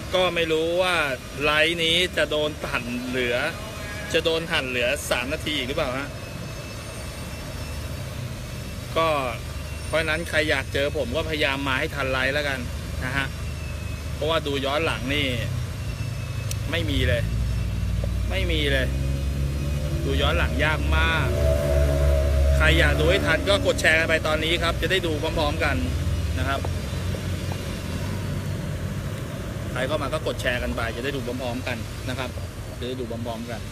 ก็ไม่รู้ว่าไลฟ์นี้จะโดนหั่นเหลือ3 นาทีอีกหรือเปล่าฮะก็เพราะนั้นใครอยากเจอผมก็พยายามมาให้ทันไลฟ์แล้วกันนะฮะเพราะว่าดูย้อนหลังนี่ไม่มีเลยดูย้อนหลังยากมากใครอยากดูให้ทันก็กดแชร์กันไปตอนนี้ครับจะได้ดูพร้อมๆกันนะครับใครเข้ามาก็กดแชร์กันไปจะได้ดูพร้อมๆกันนะครับจะได้ดูพร้อมๆกัน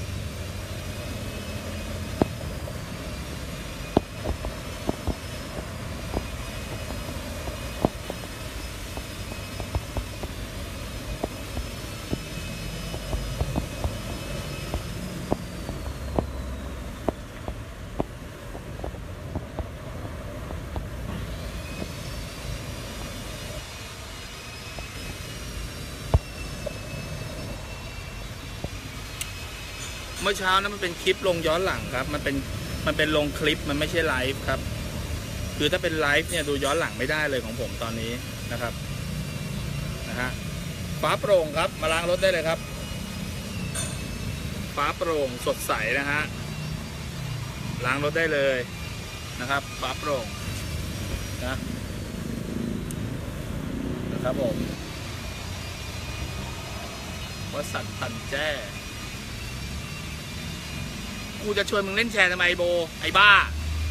เมื่อเช้านั้นมันเป็นคลิปลงย้อนหลังครับมันเป็นลงคลิปมันไม่ใช่ไลฟ์ครับคือถ้าเป็นไลฟ์เนี่ยดูย้อนหลังไม่ได้เลยของผมตอนนี้นะครับนะฮะฟ้าโปร่งครับมาล้างรถได้เลยครับฟ้าโปร่งสดใสนะฮะล้างรถได้เลยนะครับฟ้าโปร่งนะครับผมวัดสันตันแจ้กูจะชวนมึงเล่นแชร์ทำไมโบไอ้บ้า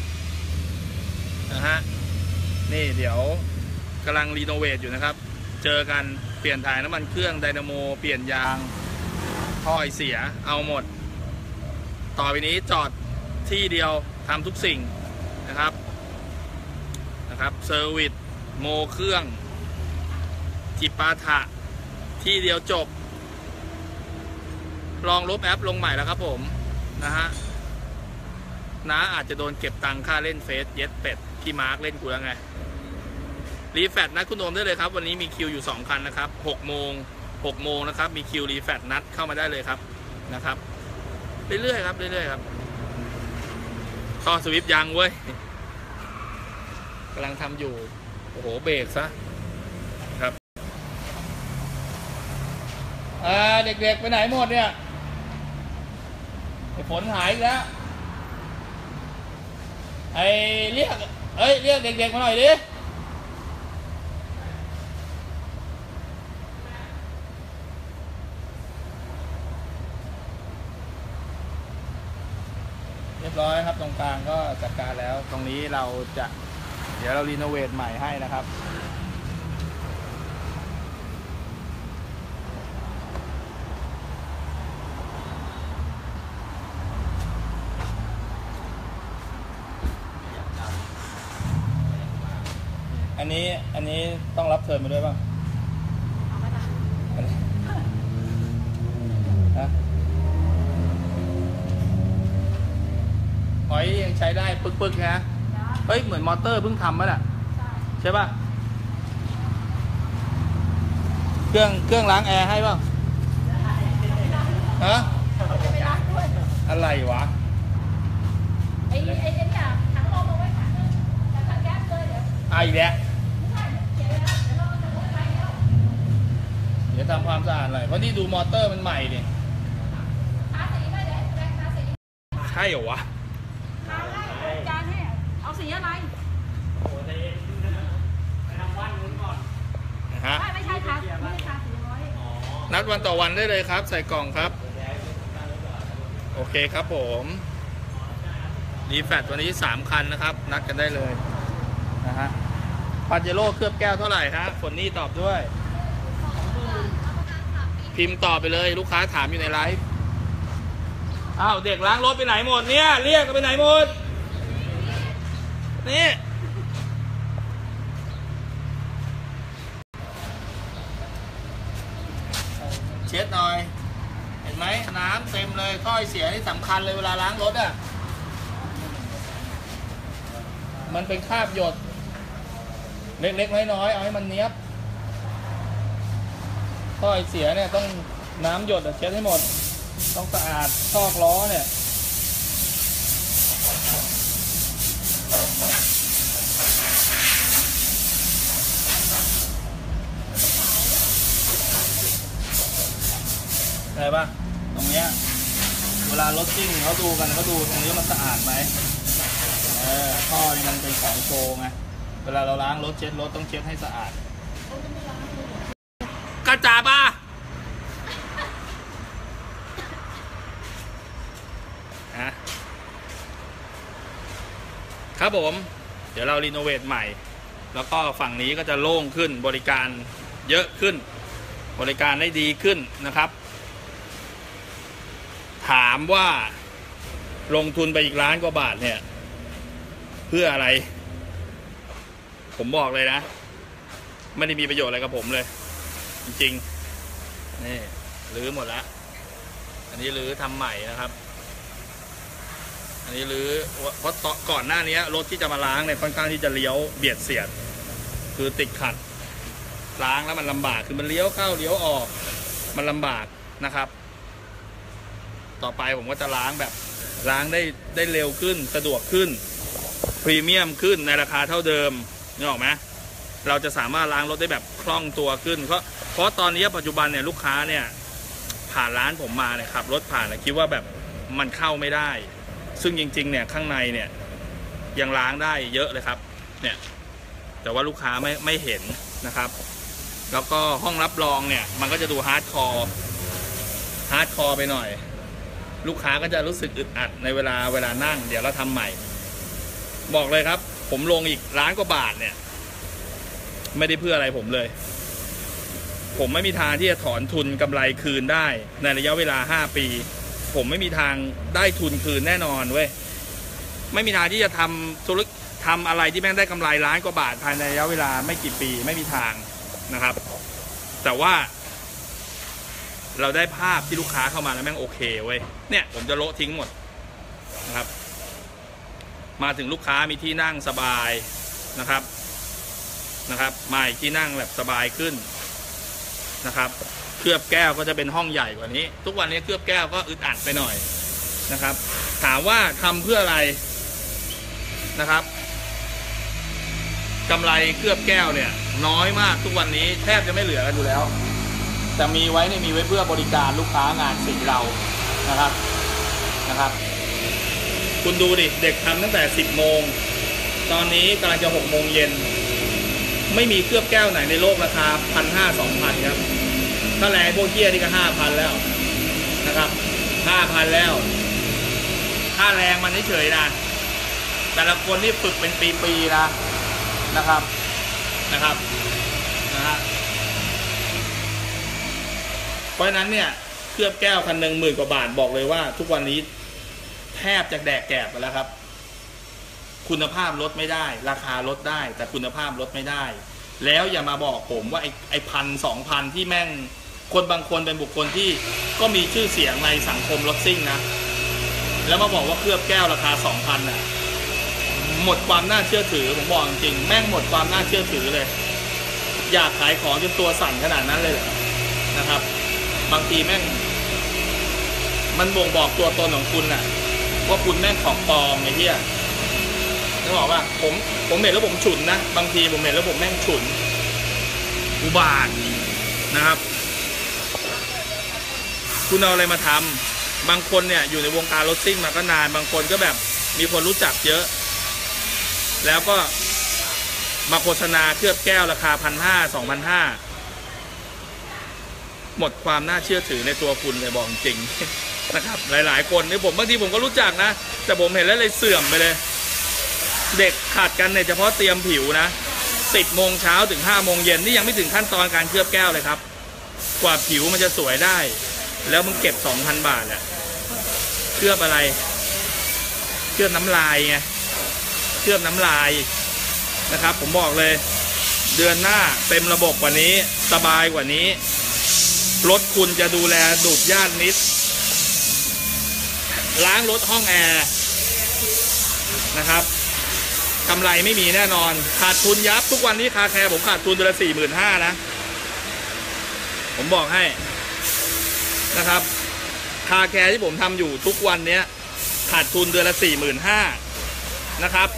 นะฮะนี่เดี๋ยวกำลังรีโนเวทอยู่นะครับเจอกันเปลี่ยนถ่ายน้ำมันเครื่องไดนาโมเปลี่ยนยางท่อไอเสียเอาหมดต่อไปนี้จอดที่เดียวทำทุกสิ่งนะครับเซอร์วิสโมเครื่องจิปาถะที่เดียวจบลองลบแอปลงใหม่แล้วครับผมนะฮะอาจจะโดนเก็บตังค่าเล่นเฟซเย็ดเป็ดพี่มาร์กเล่นกูแล้วไงรีแฟตนัดคุณโอมได้เลยครับวันนี้มีคิวอยู่2 คันนะครับ6 โมงนะครับมีคิวรีแฟตนัดเข้ามาได้เลยครับนะครับเรื่อยๆครับท่อสวิปยังเว้ยกำลังทำอยู่โอ้โหเบรกซะครับเด็กๆไปไหนหมดเนี่ยฝนหายอีกแล้วเรียกเด็กๆมาหน่อยดิเรียบร้อยครับตรงกลางก็จัดการแล้วตรงนี้เดี๋ยวเรารีโนเวทใหม่ให้นะครับอันนี้ต้องรับเชิญมาด้วยป่ะหอยยังใช้ได้ปึกๆนะเฮ้ยเหมือนมอเตอร์เพิ่งทำป่ะน่ะใช่ป่ะเครื่องล้างแอร์ให้ป่ะฮะอะไรวะไอ้เนี่ยถังลมเอาไว้ถังแก๊สเลยเดี๋ยวอีกแล้วเดี๋ยวทำความสะอาดหน่อยเพราะนี่ดูมอเตอร์มันใหม่ดิทาสีได้เลยทาสีใช่เหรอวะทาได้จานให้เอาสีอะไรไปทำวันนู้นก่อนนะฮะไม่ใช่ทาสีร้อยนัดวันต่อวันได้เลยครับใส่กล่องครับโอเคครับผมรีแฟตวันนี้3 คันนะครับนัดกันได้เลยนะฮะปาเจโร่เคลือบแก้วเท่าไหร่ฮะฝนนี่ตอบด้วยพิมพ์ตอบไปเลยลูกค้าถามอยู่ในไลฟ์อ้าวเด็กล้างรถไปไหนหมดเนี่ยเรียกกันไปไหนหมดนี่เช็ดหน่อยเห็นไหมน้ำเต็มเลยท่อเสียนี่สำคัญเลยเวลาล้างรถอ่ะมันเป็นคราบหยดเล็กๆน้อยๆเอาให้มันเนี้ยบท่อเสียเนี่ยต้องน้ำหยดเช็ดให้หมดต้องสะอาดซอกล้อเนี่ยช่ป่ะตรงเนี้ยเวลารถซิ่งเขาดูกันเขาดูตรงนี้มันสะอาดไหมท่อนี่มันเป็นของโชว์ไงเวลาเราล้างรถเช็ดรถต้องเช็ดให้สะอาดกระจาป่ะครับผมเดี๋ยวเรารีโนเวทใหม่แล้วก็ฝั่งนี้ก็จะโล่งขึ้นบริการเยอะขึ้นบริการได้ดีขึ้นนะครับถามว่าลงทุนไปอีกล้านกว่าบาทเนี่ยเพื่ออะไรผมบอกเลยนะไม่ได้มีประโยชน์อะไรกับผมเลยจริงๆนี่รื้อหมดแล้วอันนี้รื้อทำใหม่นะครับอันนี้รื้อเพราะก่อนหน้านี้รถที่จะมาล้างเนี่ยค่อนข้างที่จะเลี้ยวเบียดเสียดคือติดขัดล้างแล้วมันลำบากคือมันเลี้ยวเข้าเลี้ยวออกมันลำบากนะครับต่อไปผมก็จะล้างแบบล้างได้เร็วขึ้นสะดวกขึ้นพรีเมียมขึ้นในราคาเท่าเดิมนึกออกไหมเราจะสามารถล้างรถได้แบบคล่องตัวขึ้นเพราะตอนนี้ปัจจุบันเนี่ยลูกค้าเนี่ยผ่านร้านผมมาเนี่ยขับรถผ่านแล้วคิดว่าแบบมันเข้าไม่ได้ซึ่งจริงๆเนี่ยข้างในเนี่ยยังล้างได้เยอะเลยครับเนี่ยแต่ว่าลูกค้าไม่เห็นนะครับแล้วก็ห้องรับรองเนี่ยมันก็จะดูฮาร์ดคอร์ไปหน่อยลูกค้าก็จะรู้สึกอึดอัดในเวลานั่งเดี๋ยวเราทำใหม่บอกเลยครับผมลงอีกล้านกว่าบาทเนี่ยไม่ได้เพื่ออะไรผมเลยผมไม่มีทางที่จะถอนทุนกำไรคืนได้ในระยะเวลา5 ปีผมไม่มีทางได้ทุนคืนแน่นอนเว้ยไม่มีทางที่จะทำอะไรที่แม่งได้กำไรล้านกว่าบาทภายในระยะเวลาไม่กี่ปีไม่มีทางนะครับแต่ว่าเราได้ภาพที่ลูกค้าเข้ามาแล้วแม่งโอเคเว้ยเนี่ยผมจะโละทิ้งหมดนะครับมาถึงลูกค้ามีที่นั่งสบายนะครับมาอีกที่นั่งแบบสบายขึ้นนะครับเคลือบแก้วก็จะเป็นห้องใหญ่กว่านี้ทุกวันนี้เคลือบแก้วก็อึดอัดไปหน่อยนะครับถามว่าทำเพื่ออะไรนะครับกำไรเคลือบแก้วเนี่ยน้อยมากทุกวันนี้แทบจะไม่เหลือกันอยู่แล้วแต่มีไว้เพื่อบริการลูกค้างานสีเรานะครับคุณดูดิเด็กทำตั้งแต่10 โมงตอนนี้กำลังจะ6 โมงเย็นไม่มีเคลือบแก้วไหนในโลกราคา 1,500 2,000 ครับถ้าแรงพวกเกี้ยนี่ก็ 5,000 แล้วนะครับ 5,000 แล้วค่าแรงมันเฉยๆนะแต่ละคนนี่ฝึกเป็นปีๆนะครับเพราะฉะนั้นเนี่ยเคลือบแก้วคันหนึ่ง10,000 กว่าบาทบอกเลยว่าทุกวันนี้แทบจะแดกแกบไปแล้วครับคุณภาพลดไม่ได้ราคาลดได้แต่คุณภาพลดไม่ได้แล้วอย่ามาบอกผมว่าไอ้1,000-2,000ที่แม่งคนบางคนเป็นบุคคลที่ก็มีชื่อเสียงในสังคมรถซิ่งนะแล้วมาบอกว่าเคลือบแก้วราคา 2,000 น่ะหมดความน่าเชื่อถือผมบอกจริงแม่งหมดความน่าเชื่อถือเลยอยากขายของจนตัวสั่นขนาดนั้นเลยนะครับบางทีแม่งมันบ่งบอกตัวตนของคุณน่ะว่าคุณแม่งของปลอมไอ้เหี้ยนึกออกป่ะผมเห็นแล้วผมฉุนนะบางทีผมเห็นแล้วผมแม่งฉุนอุบาทนะครับคุณเอาอะไรมาทำบางคนเนี่ยอยู่ในวงการรถซิ่งมาก็นานบางคนก็แบบมีคนรู้จักเยอะแล้วก็มาโฆษณาเคลือบแก้วราคา 1,500 2,500 หมดความน่าเชื่อถือในตัวคุณเลยบอกจริงนะครับหลายๆคนนี่บางทีผมก็รู้จักนะแต่ผมเห็นแล้วเลยเสื่อมไปเลยเด็กขาดกันเนี่ยเฉพาะเตรียมผิวนะ10 โมงเช้าถึง5 โมงเย็นนี่ยังไม่ถึงขั้นตอนการเคลือบแก้วเลยครับกว่าผิวมันจะสวยได้แล้วมึงเก็บ 2,000 บาทแหละเคลือบอะไรเคลือบน้ำลายไงเคลือบน้ำลายนะครับผมบอกเลยเดือนหน้าเต็มระบบกว่านี้สบายกว่านี้รถคุณจะดูแลดูดย่านนิดล้างรถห้องแอร์นะครับกำไรไม่มีแน่นอนขาดทุนยับทุกวันนี้คาแคร์ผมขาดทุนเดือนละ 45,000 นะผมบอกให้นะครับคาแคร์ที่ผมทำอยู่ทุกวันนี้ขาดทุนเดือนละ 45,000 นะครับ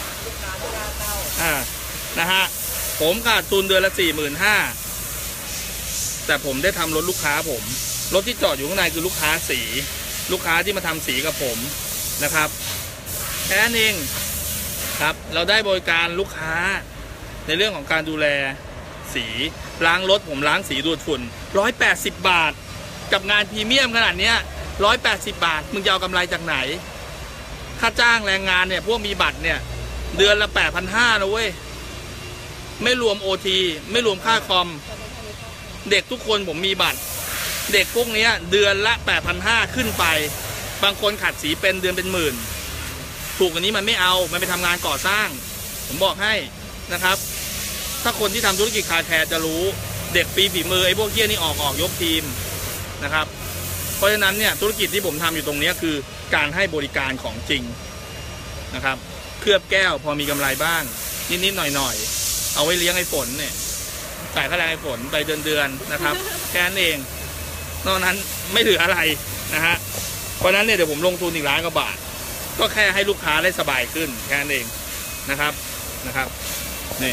นะฮะผมขาดทุนเดือนละ 45,000 แต่ผมได้ทำรถลูกค้าผมรถที่จอดอยู่ข้างในคือลูกค้าสีลูกค้าที่มาทำสีกับผมนะครับแค่นั้นเองครับเราได้บริการลูกค้าในเรื่องของการดูแลสีล้างรถผมล้างสีดูดฝุ่น180 บาทกับงานพรีเมียมขนาดนี้180 บาทมึงจะเอากำไรจากไหนค่าจ้างแรงงานเนี่ยพวกมีบัตรเนี่ยเดือนละ 8,500 นะเว้ยไม่รวม OT ไม่รวมค่าคอมเด็กทุกคนผมมีบัตรเด็กพวกนี้เดือนละ 8,500 ขึ้นไปบางคนขัดสีเป็นเดือนเป็นหมื่นถูกกว่านี้มันไม่เอามันไปทำงานก่อสร้างผมบอกให้นะครับถ้าคนที่ทำธุรกิจคาแคร์จะรู้เด็กปีฝีมือไอ้พวกเหี้ยนี่ออกยกทีมนะครับเพราะฉะนั้นเนี่ยธุรกิจที่ผมทำอยู่ตรงนี้คือการให้บริการของจริงนะครับเคลือบแก้วพอมีกำไรบ้างนิดๆหน่อยๆเอาไว้เลี้ยงไอ้ฝนเนี่ยจ่ายค่าแรงไอ้ฝนไปเดือนนะครับแค่นั้นเองนอกนั้นไม่เหลืออะไรนะฮะเพราะนั้นเนี่ยเดี๋ยวผมลงทุนอีก1,000,000 กว่าบาทก็แค่ให้ลูกค้าได้สบายขึ้นแค่นั้นเองนะครับนี่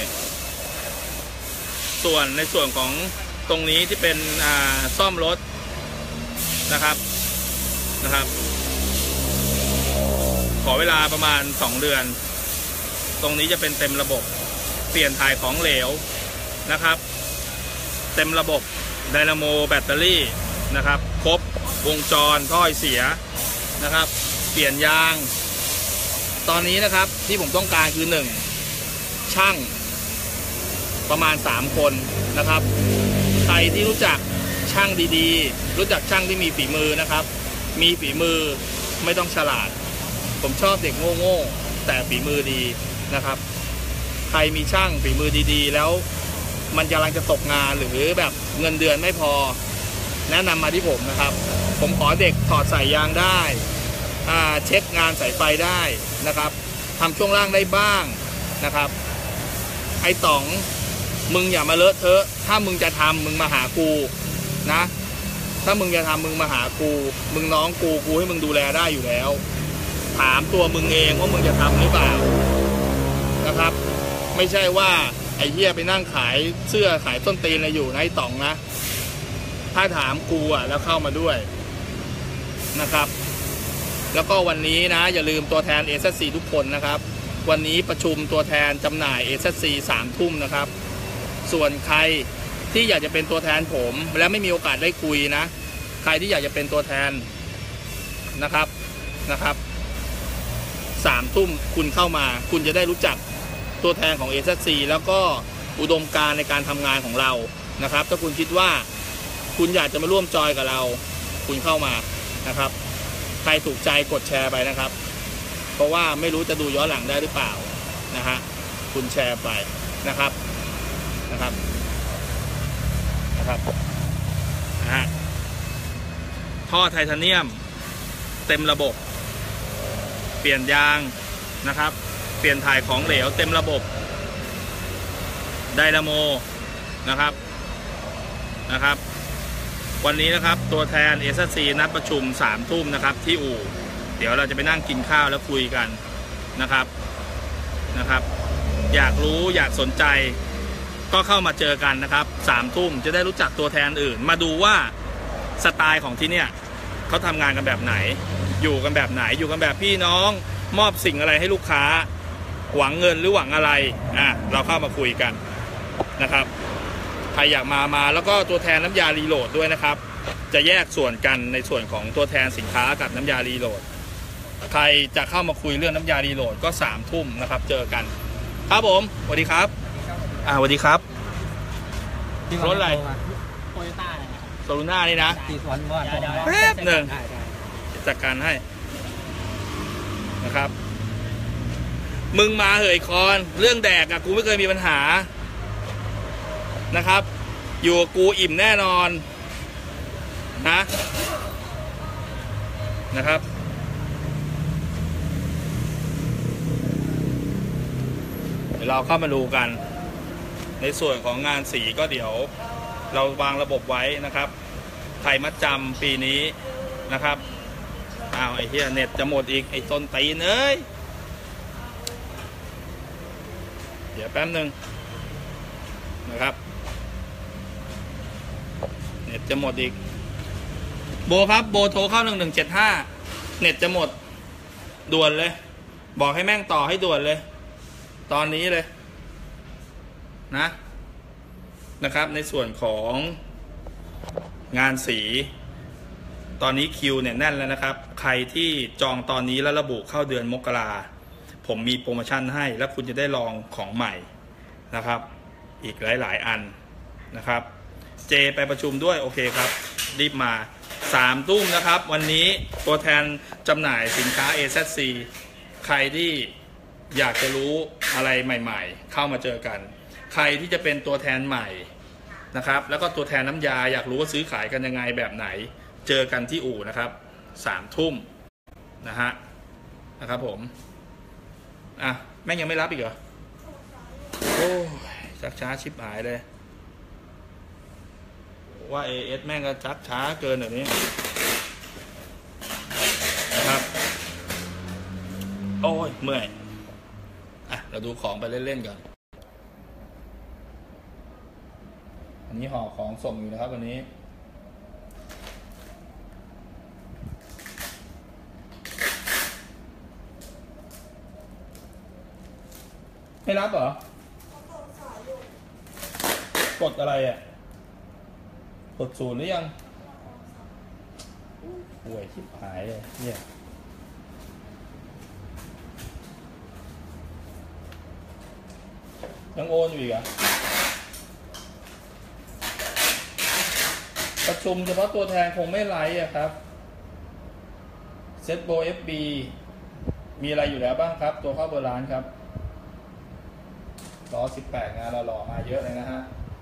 ส่วนในส่วนของตรงนี้ที่เป็นซ่อมรถนะครับขอเวลาประมาณ2 เดือนตรงนี้จะเป็นเต็มระบบเปลี่ยนถ่ายของเหลวนะครับเต็มระบบไดนาโมแบตเตอรี่นะครับครบวงจรท่อเสียนะครับเปลี่ยนยางตอนนี้นะครับที่ผมต้องการคือ1ช่างประมาณ3 คนนะครับใครที่รู้จักช่างดีๆรู้จักช่างที่มีฝีมือนะครับมีฝีมือไม่ต้องฉลาดผมชอบเด็กโง่ๆแต่ฝีมือดีนะครับใครมีช่างฝีมือดีๆแล้วมันกำลังจะตกงานหรือแบบเงินเดือนไม่พอแนะนำมาที่ผมนะครับผมขอเด็กถอดสายยางได้เช็คงานสายไฟได้นะครับทำช่วงล่างได้บ้างนะครับไอ้ต๋องมึงอย่ามาเลอะเทอะถ้ามึงจะทำมึงมาหากูนะถ้ามึงจะทำมึงมาหากูมึงน้องกูให้มึงดูแลได้อยู่แล้วถามตัวมึงเองว่ามึงจะทำหรือเปล่านะครับไม่ใช่ว่าไอ้เหี้ยไปนั่งขายเสื้อขายต้นตีนอะไรอยู่นะไอ้ต๋องนะถ้าถามกูแล้วเข้ามาด้วยนะครับแล้วก็วันนี้นะอย่าลืมตัวแทน SSC ทุกคนนะครับวันนี้ประชุมตัวแทนจำหน่าย SSC 3 ทุ่มนะครับส่วนใครที่อยากจะเป็นตัวแทนผมและไม่มีโอกาสได้คุยนะใครที่อยากจะเป็นตัวแทนนะครับ3 ทุ่มคุณเข้ามาคุณจะได้รู้จักตัวแทนของ SSC แล้วก็อุดมการณ์ในการทำงานของเรานะครับถ้าคุณคิดว่าคุณอยากจะมาร่วมจอยกับเราคุณเข้ามานะครับใครถูกใจกดแชร์ไปนะครับเพราะว่าไม่รู้จะดูย้อนหลังได้หรือเปล่านะฮะคุณแชร์ไปนะครับท่อไทเทเนียมเต็มระบบเปลี่ยนยางนะครับเปลี่ยนถ่ายของเหลวเต็มระบบไดนาโมนะครับวันนี้นะครับตัวแทน SSC นัดประชุม3 ทุ่มนะครับที่อู่เดี๋ยวเราจะไปนั่งกินข้าวแล้วคุยกันนะครับอยากรู้อยากสนใจก็เข้ามาเจอกันนะครับ3 ทุ่มจะได้รู้จักตัวแทนอื่นมาดูว่าสไตล์ของที่เนี่ยเขาทำงานกันแบบไหนอยู่กันแบบไหนอยู่กันแบบพี่น้องมอบสิ่งอะไรให้ลูกค้าหวังเงินหรือหวังอะไรเราเข้ามาคุยกันนะครับใครอยากมาแล้วก็ตัวแทนน้ำยารีโหลดด้วยนะครับจะแยกส่วนกันในส่วนของตัวแทนสินค้ากับน้ำยารีโหลดใครจะเข้ามาคุยเรื่องน้ำยารีโหลดก็3 ทุ่มนะครับเจอกันครับผมสวัสดีครับสวัสดีครับรถอะไรโตโยต้าโซลูน่านี่นะแป๊บหนึ่งจัดการให้นะครับมึงมาเหยคอนเรื่องแดกกูไม่เคยมีปัญหานะครับอยู่กับกูอิ่มแน่นอนนะครับเดี๋ยวเราเข้ามาดูกันในส่วนของงานสีก็เดี๋ยวเราวางระบบไว้นะครับใครมัดจำปีนี้นะครับไอ้เหี้ยเน็ตจะหมดอีกไอ้ต้นตีนเอ้ยเดี๋ยวแป๊บนึงนะครับเน็ตจะหมดอีกโบครับโบโทรเข้า1175เน็ตจะหมดด่วนเลยบอกให้แม่งต่อให้ด่วนเลยตอนนี้เลยนะครับในส่วนของงานสีตอนนี้คิวเนี่ยแน่นแล้วนะครับใครที่จองตอนนี้แล้วระบุเข้าเดือนมกราผมมีโปรโมชั่นให้แล้วคุณจะได้ลองของใหม่นะครับอีกหลายๆอันนะครับเจไปประชุมด้วยโอเคครับรีบมา3 ทุ่มนะครับวันนี้ตัวแทนจำหน่ายสินค้า AZC ใครที่อยากจะรู้อะไรใหม่ๆเข้ามาเจอกันใครที่จะเป็นตัวแทนใหม่นะครับแล้วก็ตัวแทนน้ำยาอยากรู้ว่าซื้อขายกันยังไงแบบไหนเจอกันที่อู่นะครับ3 ทุ่มนะครับผมแม่งยังไม่รับอีกเหรอโอ้ยชักช้าชิบหายเลยว่า AS แม่งก็ชักช้าเกินแบบนี้นะครับโอ้ยเมื่อยเราดูของไปเล่นๆก่อนอันนี้ห่อของส่งอยู่นะครับวันนี้ไม่รับเหรอกดอะไรกด0หรือยังป่วยชิบหายเลยเนี่ยยังโอนอยู่อีกประชุมเฉพาะตัวแทนคงไม่ไลฟ์ครับเซ็ตโบ FB มีอะไรอยู่แล้วบ้างครับตัวเข้าเบอร์ร้านครับล้อ18งานเราหล่อมาเยอะเลยนะฮะ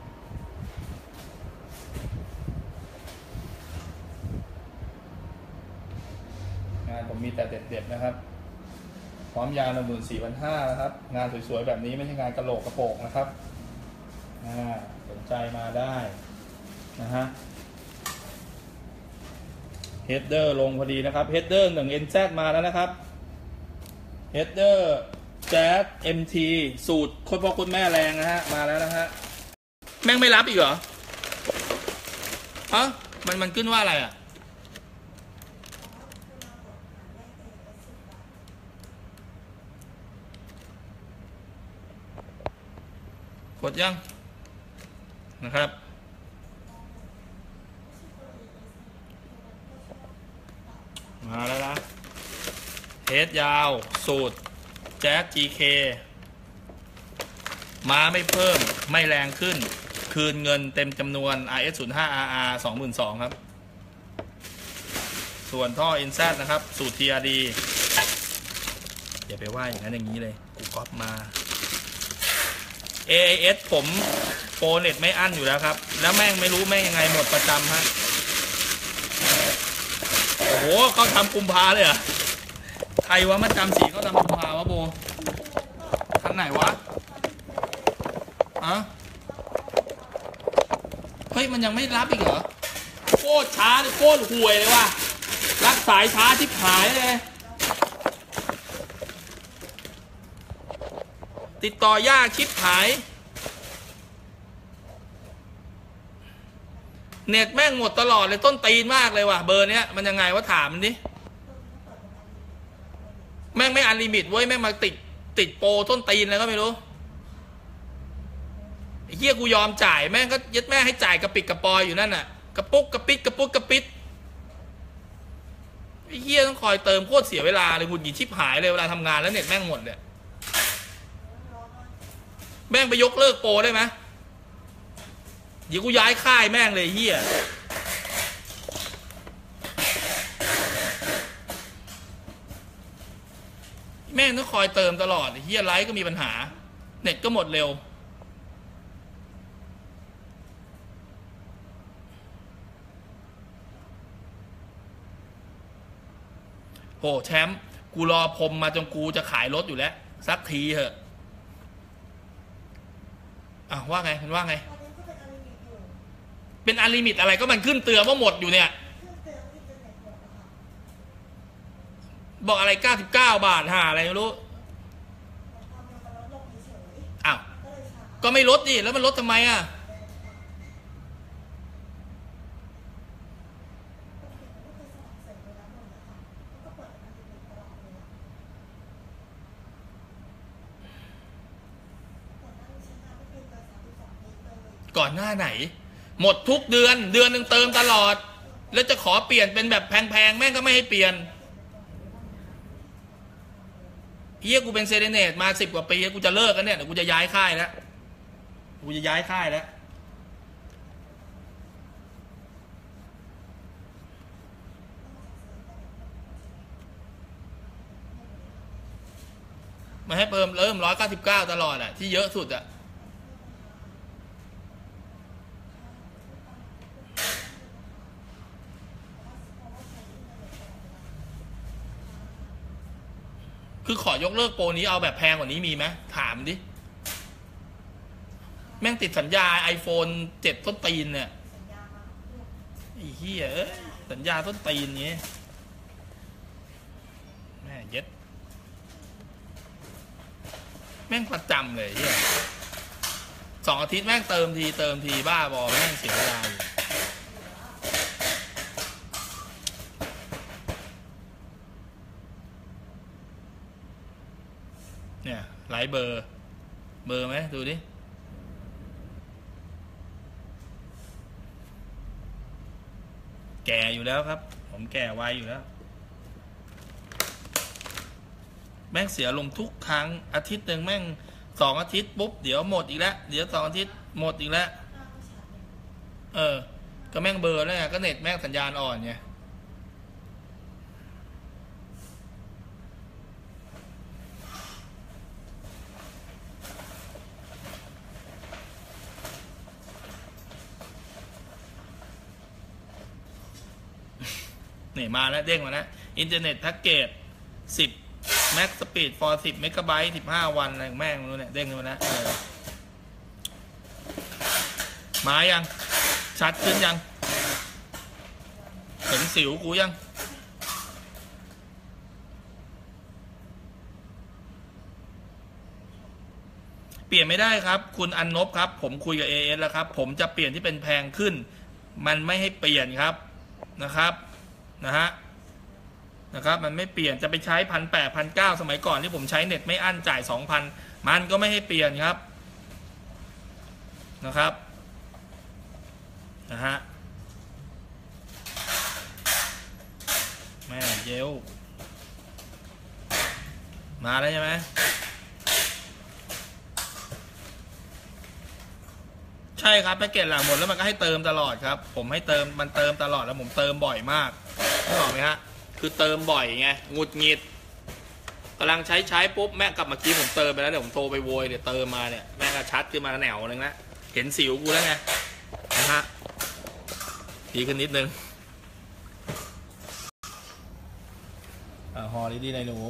งานผมมีแต่เด็ดๆนะครับพร้อมยาง14,500นะครับงานสวยๆแบบนี้ไม่ใช่งานกระโหลกกระโปงนะครับสนใจมาได้นะฮะเฮดเดอร์ลงพอดีนะครับเฮดเดอร์1NZ มาแล้วนะครับเฮดเดอร์แจ๊ส MT สูตรคนพ่อคนแม่แรงนะฮะมาแล้วนะฮะแม่งไม่รับอีกเหรอมันขึ้นว่าอะไรกดยังนะครับมาแล้วนะเฮดยาวสูตรแจ๊ส GK ม้าไม่เพิ่มไม่แรงขึ้นคืนเงินเต็มจำนวน RS05RR 22,000ครับส่วนท่อ NZ นะครับสูตร TRD อย่าไปว่าอย่างนั้นอย่างนี้เลยกูก๊อปมา AIS ผมโปรเน็ตไม่อั้นอยู่แล้วครับแล้วแม่งไม่รู้แม่งยังไงหมดประจำฮะโอ้โหเขาทำกุมภาเลยเหรอใครวะมาจำสีเขาทำกุมภาวะโบคันไหนวะเฮ้ยมันยังไม่รับอีกเหรอโคตรช้าโคตรห่วยเลยว่ะรับสายช้าชิบหายเลยติดต่อยากชิบหายเน็ตแม่งหมดตลอดเลยต้นตีนมากเลยว่ะเบอร์เนี้ยมันยังไงวะถามมันดิแม่งไม่อันลิมิตเว้ยแม่งมาติดโปรต้นตีนอะไรก็ไม่รู้ไอ้เหี้ยกูยอมจ่ายแม่งก็ยึดแม่ให้จ่ายกระปิดกระปอยอยู่นั่นน่ะกระปุกกระปิดกระปุกกระปิดไอ้เหี้ยต้องคอยเติมโคตรเสียเวลาเลยหงุดหงิดชิบหายเลยเวลาทำงานแล้วเน็ตแม่งหมดเนี่ยแม่งไปยกเลิกโปรได้ไหมเดี๋ยวกูย้ายค่ายแม่งเลยเหี้ยแม่งต้องคอยเติมตลอดเหี้ยไลฟ์ก็มีปัญหาเน็ตก็หมดเร็วโหแชมป์กูรอพรมมาจนกูจะขายรถอยู่แล้วสักทีเถอะว่าไงมันว่าไงเป็นอันลิมิตอะไรก็มันขึ้นเตือนว่าหมดอยู่เนี่ยบอกอะไร99 บาทอะไรไม่รู้ก็ไม่ลดดิแล้วมันลดทำไมก่อนหน้าไหนหมดทุกเดือนเดือนหนึ่งเติมตลอดแล้วจะขอเปลี่ยนเป็นแบบแพงๆแม่งก็ไม่ให้เปลี่ยนเฮียกูเป็นเซเลเนตมา10 กว่าปีกูจะเลิกกันเนี่ยเดี๋ยวกูจะย้ายค่ายแล้วกูจะย้ายค่ายแล้วมาให้เริ่ม199ตลอดอ่ะที่เยอะสุดอ่ะคือขอยกเลิกโปรนี้เอาแบบแพงกว่านี้มีไหมถามดิแม่งติดสัญญา iPhone 7 ต้นตีนเนี่ยไอ้เหี้ยสัญญาต้นตีนนี้แม่เย็ดแม่งประจำเลยเหี้ย2 อาทิตย์แม่งเติมทีบ้าบอแม่งเสียเวลาอยู่เนี่ยไลฟ์เบอร์ไหมดูดิแก่อยู่แล้วครับผมแก่ไวอยู่แล้วแม่งเสียลมทุกครั้งอาทิตย์หนึ่งแม่ง2 อาทิตย์ปุ๊บเดี๋ยวหมดอีกแล้วเดี๋ยว2 อาทิตย์หมดอีกแล้วก็แม่งเบอร์แล้วไงก็เน็ตแม่งสัญญาณอ่อนไงนี่มาแล้วเด้งมาแล้วอินเทอร์เน็ตแพ็กเกจ10 Max Speed for 10 เมกะไบต์15 วันอะไรแม่งรู้เนี่ยเด้งมาแล้วมายังชัดขึ้นยังเห็นสิวกูยังเปลี่ยนไม่ได้ครับคุณอันนบครับผมคุยกับ AS แล้วครับผมจะเปลี่ยนที่เป็นแพงขึ้นมันไม่ให้เปลี่ยนครับนะครับมันไม่เปลี่ยนจะไปใช้1,800 1,900สมัยก่อนที่ผมใช้เน็ตไม่อั้นจ่าย 2,000มันก็ไม่ให้เปลี่ยนครับนะครับแม่เยวมาแล้วใช่ไหมใช่ครับแพ็กเกจหลังหมดแล้วมันก็ให้เติมตลอดครับผมให้เติมมันเติมตลอดแล้วผมเติมบ่อยมากรู้ไหมฮะคือเติมบ่อยไงหงุดหงิดกำลังใช้ปุ๊บแม่กลับมากี้ผมเติมไปแล้วเดี๋ยวผมโทรไปโวยเดี๋ยวเติมมาเนี่ยแม่ก็ชัดขึ้นมาแนวนึงนะเห็นสิวกูแล้วไงดีขึ้นนิดนึงฮอดีๆในหนู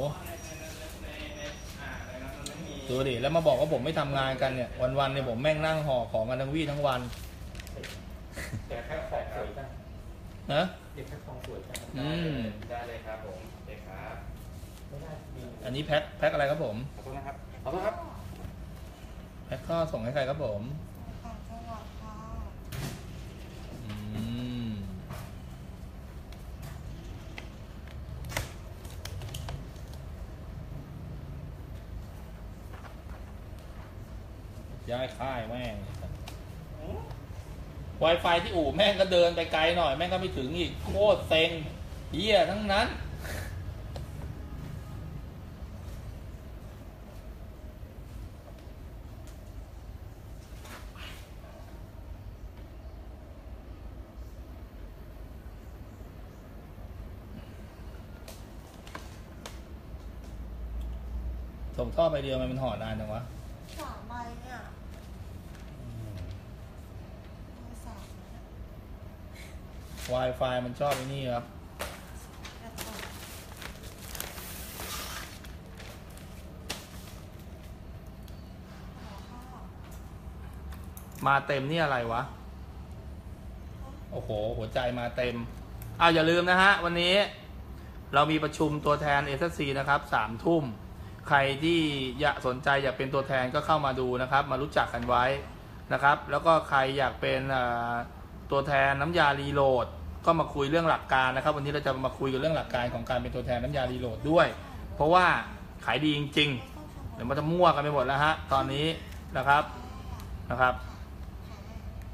ดูดิแล้วมาบอกว่าผมไม่ทำงานกันเนี่ยวันๆเนี่ยผมแม่งนั่งห่อของกันทั้งวี่ทั้งวันแต่แค่ของสวยจังนะเด็กแค่ของสวยจังได้เลยครับผมเด็กครับอันนี้แพ็คอะไรครับผมขอโทษนะครับแพ็คข้อส่งให้ใครครับผมย้ายค่ายแม่ง Wi-Fi ที่อู่แม่งก็เดินไปไกลหน่อยแม่งก็ไม่ถึงอีกโคตรเซ็งเหี้ยทั้งนั้นส่งท่อไปเดียวมันห่อนานจังวะ 3 ใบเนี่ย Wi-Fi มันชอบไอ้นี่ครับมาเต็มนี่อะไรวะโอ้โหหัวใจมาเต็มอย่าลืมนะฮะวันนี้เรามีประชุมตัวแทน SSC นะครับ 3 ทุ่มใครที่อยากสนใจอยากเป็นตัวแทนก็เข้ามาดูนะครับมารู้จักกันไว้นะครับแล้วก็ใครอยากเป็นตัวแทนน้ำยารีโหลดก็มาคุยเรื่องหลักการนะครับวันนี้เราจะมาคุยกันเรื่องหลักการของการเป็นตัวแทนน้ำยารีโหลดด้วยเพราะว่าขายดีจริงๆเดี๋ยวมันจะมั่วกันไปหมดแล้วฮะตอนนี้นะครับ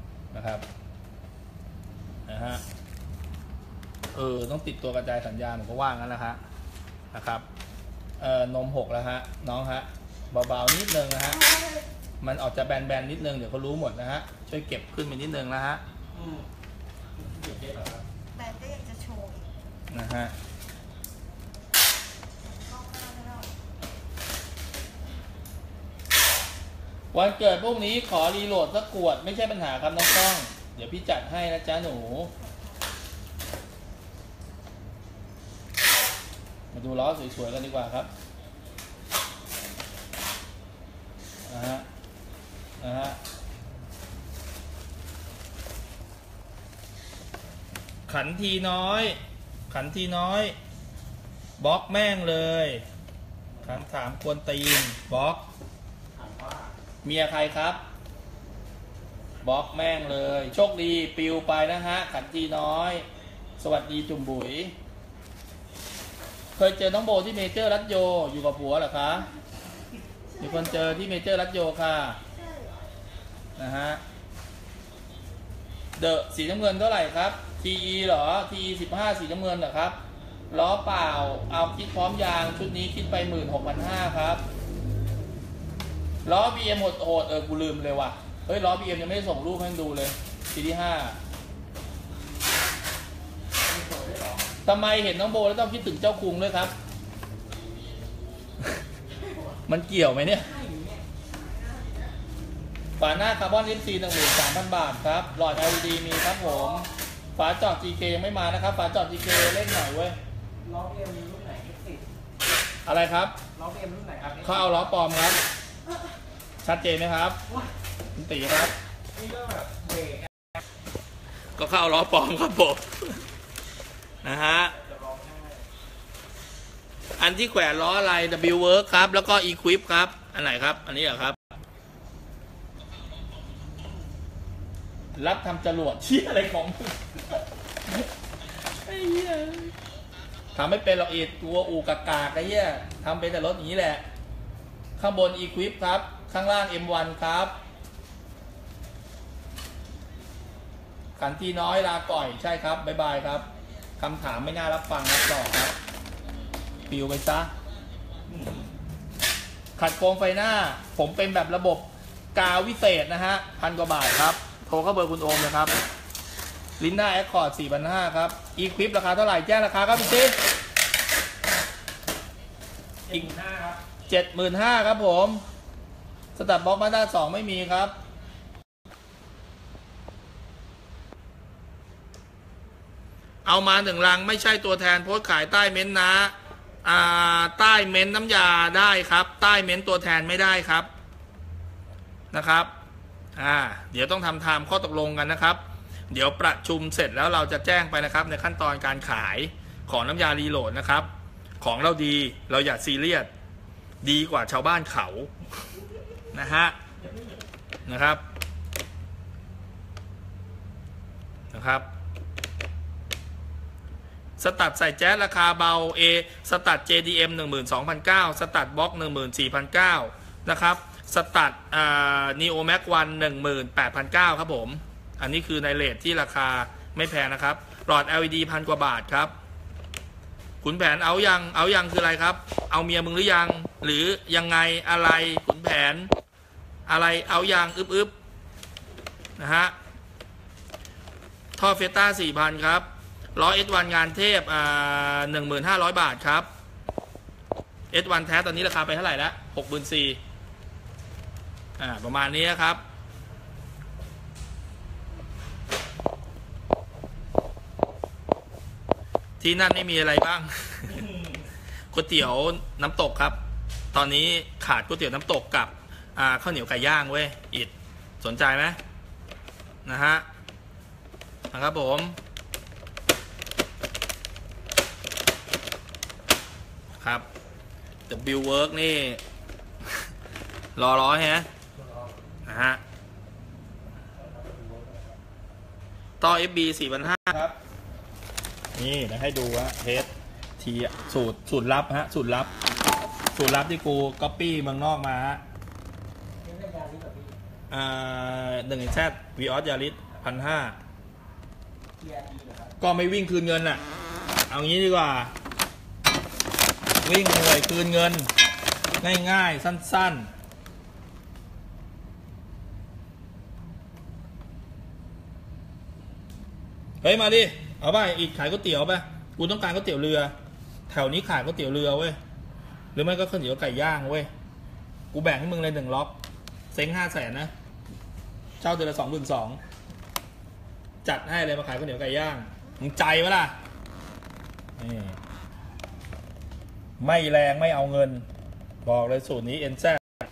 นะครับนะฮะต้องติดตัวกระจายสัญญาณผมก็ว่างั้นนะฮะนะครับนม6แล้วฮะน้องฮะเบาๆนิดนึงนะฮะมันออกจะแบนๆนิดนึงเดี๋ยวเขารู้หมดนะฮะช่วยเก็บขึ้นไปนิดนึงนะฮะแต่ก็ยังจะโชว์อีกนะฮะวันเกิดพวกนี้ขอรีโหลดสักขวดไม่ใช่ปัญหาครับน้องกล้องเดี๋ยวพี่จัดให้นะจ๊ะหนูมาดูล้อสวยๆกันดีกว่าครับนะฮะขันทีน้อยบล็อกแม่งเลยขันถามกวนตีนบล็อกเมียใครครับบล็อกแม่งเลยโชคดีปิวไปนะฮะขันทีน้อยสวัสดีจุ่มบุ๋ยเคยเจอน้องโบที่เมเจอร์รัตโยอยู่กับผัวเหรอคะมีคนเจอที่เมเจอร์รัตโยค่ะนะฮะเดอะสีน้ำเงินเท่าไหร่ครับ TE เหรอ TE 15สีน้ำเงินเหรอครับล้อเปล่าเอาคิดพร้อมยางชุดนี้คิดไป 16,500 ครับล้อ BM โหดกูลืมเลยว่ะเฮ้ยล้อ BM ยังไม่ได้ส่งรูปให้ดูเลยทีที่5ทำไมเห็นน้องโบแล้วต้องคิดถึงเจ้าคุงด้วยครับ มันเกี่ยวไหมเนี่ยฝาหน้าคาร์บอน FC 13,000 บาทครับหลอด LED มีครับผมฝาจอด GK ยังไม่มานะครับฝาจอด GK เล่นหน่อยเว้ยล้อ BM รุ่นไหน X10 อะไรครับล้อ BM รุ่นไหนครับเขาเอาล้อปลอมครับชัดเจนไหมครับคุณตีครับนี่ก็แบบเบรกก็เข้าล้อปลอมครับผมนะฮะอันที่แขวนล้ออะไร W Work ครับแล้วก็ Equip ครับอันไหนครับอันนี้เหรอครับรับทำจรวดเชี่ยอะไรของไอ้เหี้ยทำไม่เป็นหรอกอีกตัวอูกากาไอ้เหี้ยทำเป็นแต่รถอย่างนี้แหละข้างบน Equip ครับข้างล่าง M1 ครับขันทีน้อยลาก่อยใช่ครับบ๊ายบายครับคำถามไม่น่ารับฟังครับต่อครับปิวไปซะขัดโคมไฟหน้าผมเป็นแบบระบบกาววิเศษนะฮะ1,000 กว่าบาทครับโทรเข้าเบอร์คุณโอมนะครับลินน่าแอคคอร์ด 4,500 ครับอีควิปราคาเท่าไหร่แจ้งราคาครับพี่ติ๊กอีก5ครับ 75,000 ครับผมสตาร์ทบ็อกมาด้า2ไม่มีครับเอามา1 ลังไม่ใช่ตัวแทนโพสต์ขายใต้เม้นต์นะใต้เม้นต์น้ำยาได้ครับใต้เม้นต์ตัวแทนไม่ได้ครับนะครับเดี๋ยวต้องทำไทม์ข้อตกลงกันนะครับเดี๋ยวประชุมเสร็จแล้วเราจะแจ้งไปนะครับในขั้นตอนการขายของน้ำยารีโหลดนะครับของเราดีเราอย่าซีเรียสดีกว่าชาวบ้านเขานะครับสตัดใส่แจ๊สราคาเบา สตัด JDM 12,900 สตัดบล็อก 14,900 นะครับสตัดNeo Max 1 18,900 ครับผมอันนี้คือในเรทที่ราคาไม่แพงนะครับหลอด LED 1,000 กว่าบาทครับขุนแผนเอายังคืออะไรครับเอาเมียมึงหรือยังหรือยังไงอะไรขุนแผนอะไรเอายังอึบนะฮะท่อเฟต้า 4,000 ครับล้อ S1 งานเทพ1,500 บาทครับ S1 แท้ตอนนี้ราคาไปเท่าไหร่แล้ว 64,000 ประมาณนี้ครับที่นั่นไม่มีอะไรบ้าง ก๋วยเตี๋ยวน้ำตกครับตอนนี้ขาดก๋วยเตี๋ยวน้ำตกกับข้าวเหนียวไก่ย่างเว้ยอิดสนใจไหมนะครับผมครับ W Work นี่รอฮะต่อ FB 4,500 ครับนี่เดี๋ยวให้ดูว่าเทสทีสูตรลับฮะสูตรลับที่กูก๊อปปี้เมืองนอกมาฮะ1Z วีออสยาริสเกียร์ดีนะครับก็ไม่วิ่งคืนเงินน่ะ เอางี้ดีกว่า วิ่งหน่วยคืนเงิน ง่ายๆสั้นๆเฮ้ยมาดิเอาไปอีกขายก๋วยเตี๋ยวไปกูต้องการก๋วยเตี๋ยวเรือแถวนี้ขายก๋วยเตี๋ยวเรือเว้ยหรือไม่ก็ข้าวเหนียวไก่ย่างเว้ยกูแบ่งให้มึงเลย1 ล็อกเซ้ง500,000นะเช่าเดือนละ22,000จัดให้เลยมาขายข้าวเหนียวไก่ย่างมึงใจปะล่ะนี่ไม่แรงไม่เอาเงินบอกเลยสูตรนี้ NZ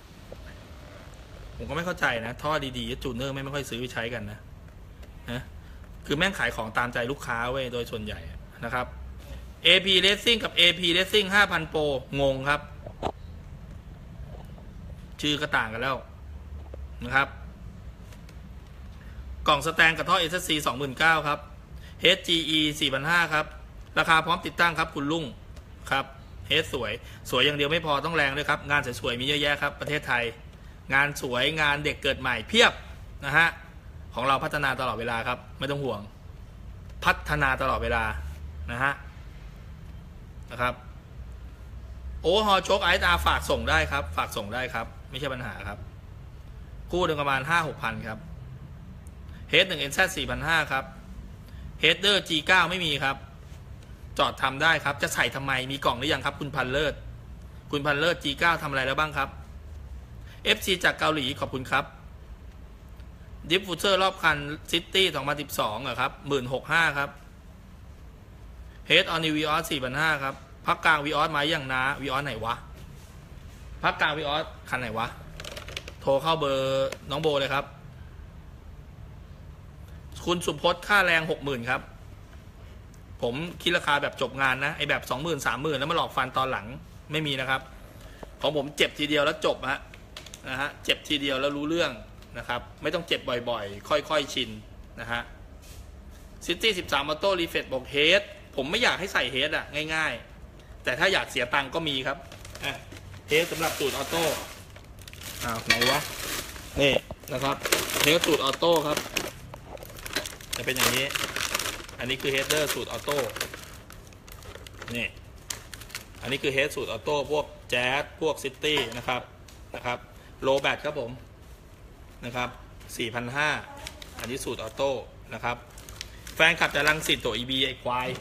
ผมก็ไม่เข้าใจนะท่อดีๆจูเนอร์ไม่ค่อยซื้อใช้กันนะคือแม่งขายของตามใจลูกค้าเว้ยโดยส่วนใหญ่นะครับ AP Racing กับ AP Racing 5,000 Pro งงครับชื่อก็ต่างกันแล้วนะครับกล่องสแตนกับท่อ SSC 29,000 ครับ HGE 4,500 ครับราคาพร้อมติดตั้งครับคุณลุงครับเฮดสวยอย่างเดียวไม่พอต้องแรงด้วยครับงานสวยๆมีเยอะแยะครับประเทศไทยงานสวยงานเด็กเกิดใหม่เพียบนะฮะของเราพัฒนาตลอดเวลาครับไม่ต้องห่วงพัฒนาตลอดเวลานะครับโอ้ฮอโชคไอซ์อาฝากส่งได้ครับฝากส่งได้ครับไม่ใช่ปัญหาครับกู้หนึ่งประมาณ 5-6,000 ครับเฮด1 NZ 4,500 ครับเฮดเดอร์ G9 ไม่มีครับจอดทำได้ครับจะใส่ทำไมมีกล่องหรือยังครับคุณพันเลิศG9 ทำอะไรแล้วบ้างครับ FC จากเกาหลีขอบคุณครับดิฟฟูเซอร์รอบคันซิตี้2012อะครับ 16,500 ครับเฮดออนนิวีออส 4,500 ครับพักกลางวีออสมาอย่างนะวีออสไหนวะพักกลางวีออสคันไหนวะโทรเข้าเบอร์น้องโบเลยครับคุณสุพจน์ค่าแรง 60,000 ครับผมคิดราคาแบบจบงานนะไอแบบ 20,000 30,000 แล้วมาหลอกฟันตอนหลังไม่มีนะครับของผมเจ็บทีเดียวแล้วจบนะฮะเจ็บทีเดียวแล้วรู้เรื่องนะครับไม่ต้องเจ็บบ่อยๆค่อยๆชินนะฮะซิตี้13ออโต้รีเฟรชบอกเฮดผมไม่อยากให้ใส่เฮดง่ายๆแต่ถ้าอยากเสียตังค์ก็มีครับเฮดสำหรับสูตรออโต้ไหนวะนี่นะครับเฮดสูตรออโต้ครับจะเป็นอย่างนี้อันนี้คือเฮดเดอร์สูตรออโต้นี่อันนี้คือเฮดสูตรออโต้พวกแจ๊สพวกซิตี้นะครับโลแบตครับผมนะครับ 4,500 อันนี้สูตรออโต้นะครับแฟนขับจะรังสิตตัว EB ไอควาย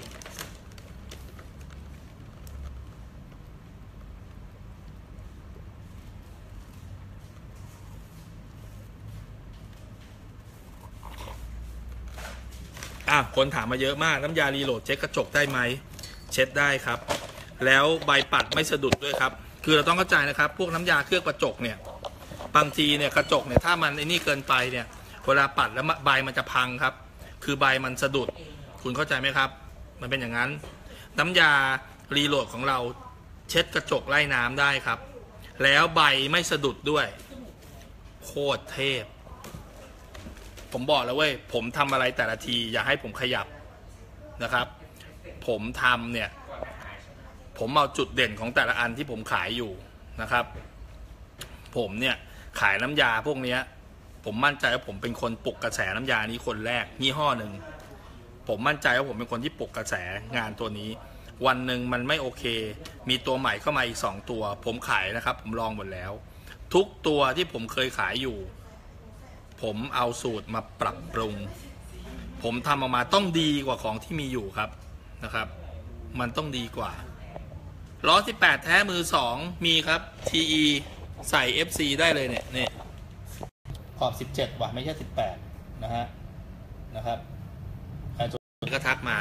คนถามมาเยอะมากน้ำยารีโหลดเช็ดกระจกได้ไหมเช็ดได้ครับแล้วใบปัดไม่สะดุดด้วยครับคือเราต้องเข้าใจนะครับพวกน้ำยาเคลือบกระจกเนี่ยบางทีเนี่ยกระจกเนี่ยถ้ามันไอ้นี่เกินไปเนี่ยเวลาปัดแล้วใบมันจะพังครับคือใบมันสะดุดคุณเข้าใจไหมครับมันเป็นอย่างนั้นน้ำยารีโหลดของเราเช็ดกระจกไล่น้ำได้ครับแล้วใบไม่สะดุดด้วยโคตรเทพผมบอกแล้วเว้ยผมทำอะไรแต่ละทีอย่าให้ผมขยับนะครับผมทำเนี่ยผมเอาจุดเด่นของแต่ละอันที่ผมขายอยู่นะครับผมเนี่ยขายน้ำยาพวกนี้ผมมั่นใจว่าผมเป็นคนปลุกกระแสน้ำยานี้คนแรกยี่ห้อหนึ่งผมมั่นใจว่าผมเป็นคนที่ปลุกกระแสงานตัวนี้วันหนึ่งมันไม่โอเคมีตัวใหม่เข้ามาอีก2ตัวผมขายนะครับผมลองหมดแล้วทุกตัวที่ผมเคยขายอยู่ผมเอาสูตรมาปรับปรุงผมทำออกมาต้องดีกว่าของที่มีอยู่ครับนะครับมันต้องดีกว่าล้อ18แท้มือ2มีครับ TE ใส่ FC ได้เลยเนี่ยขอบ17ว่ะไม่ใช่18นะครับใครสนใจก็ทักมา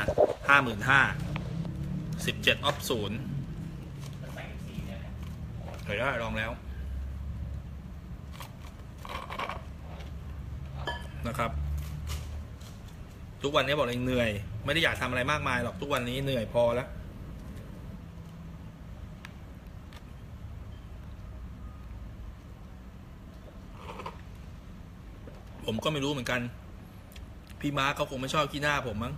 55,000 17 ออฟ 0เคยได้ลองแล้วนะครับทุกวันนี้บอกเลยเหนื่อยไม่ได้อยากทำอะไรมากมายหรอกทุกวันนี้เหนื่อยพอแล้วผมก็ไม่รู้เหมือนกันพี่มาร์คเขาคงไม่ชอบขี้หน้าผมมั้ง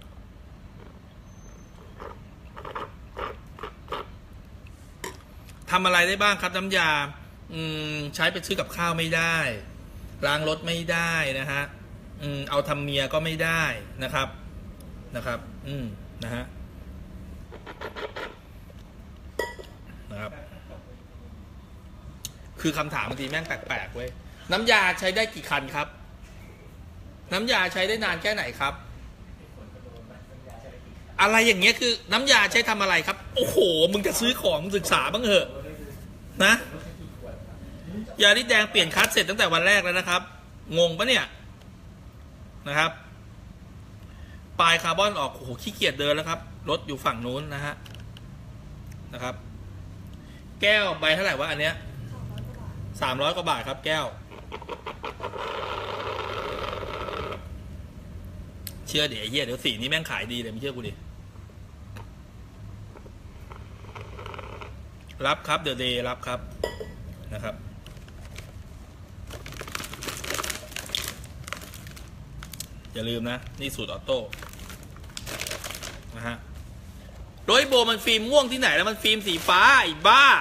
ททำอะไรได้บ้างครับน้ำยาใช้ไปซื้อกับข้าวไม่ได้ล้างรถไม่ได้นะฮะเอาทำเมียก็ไม่ได้นะครับนะฮะนะครับคือคำถามบางทีแม่งแปลกๆเว้ยน้ำยาใช้ได้กี่คันครับน้ำยาใช้ได้นานแค่ไหนครับอะไรอย่างเงี้ยคือน้ำยาใช้ทำอะไรครับโอ้โหมึงจะซื้อของมึงศึกษาบ้างเหอะนะยาลิดแดงเปลี่ยนคัสเสร็จตั้งแต่วันแรกแล้วนะครับงงปะเนี่ยนะครับปลายคาร์บอนออกโอ้โหขี้เกียจเดินแล้วครับรถอยู่ฝั่งนู้นนะครับแก้วใบเท่าไหร่วะอันเนี้ย300 กว่าบาทครับแก้วเชื่อเดี๋ยวไอ้เหี้ยเดี๋ยวสีนี้แม่งขายดีเลยไม่เชื่อกูดิรับครับเดี๋ยวเดย์รับครับนะครับอย่าลืมนะนี่สูตรออโต้นะฮะโดยโบมันฟิล์มม่วงที่ไหนแล้วมันฟิล์มสีฟ้าอีกบ้า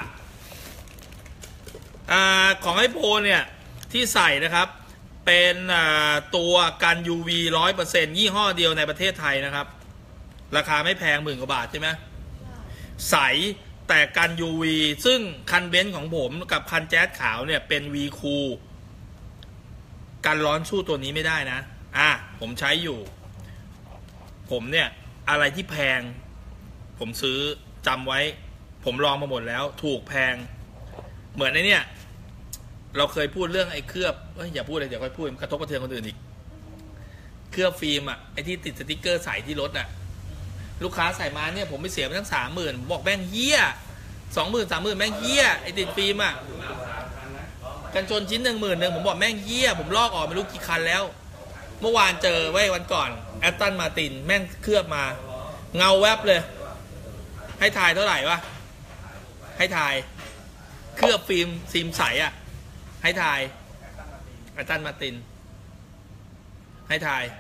ของไอโบเนี่ยที่ใส่นะครับเป็นตัวกัน UV 100% ยี่ห้อเดียวในประเทศไทยนะครับราคาไม่แพง10,000 กว่าบาทใช่ไหมใสแต่กัน UV ซึ่งคันเบนซ์ของผมกับคันแจ๊สขาวเนี่ยเป็น V Cool กันร้อนสู้ตัวนี้ไม่ได้นะผมใช้อยู่ผมเนี่ยอะไรที่แพงผมซื้อจำไว้ผมลองมาหมดแล้วถูกแพงเหมือนไอ้เนี่ยเราเคยพูดเรื่องไอ้เคลือบอย่าพูดเลยเดี๋ยวค่อยพูดกระทบกระเทือนคนอื่นอีกเคลือบฟิล์มไอ้ที่ติดสติ๊กเกอร์ใส่ที่รถลูกค้าใส่มาเนี่ยผมไปเสียไปตั้ง30,000ผมบอกแม่งเหี้ย20,000 30,000แม่งเหี้ยไอ้ติดฟิล์มกันชนชิ้น10,000ผมบอกแม่งเหี้ยผมลอกออกไม่รู้กี่คันแล้วเมื่อวานเจอไว้วันก่อนแอตตันมาตินแม่งเคลือบมาเงาแวบเลยให้ทายเท่าไหร่วะให้ทายเคลือบฟิล์มซีมใสให้ทายแอตตันมาตินให้ทาย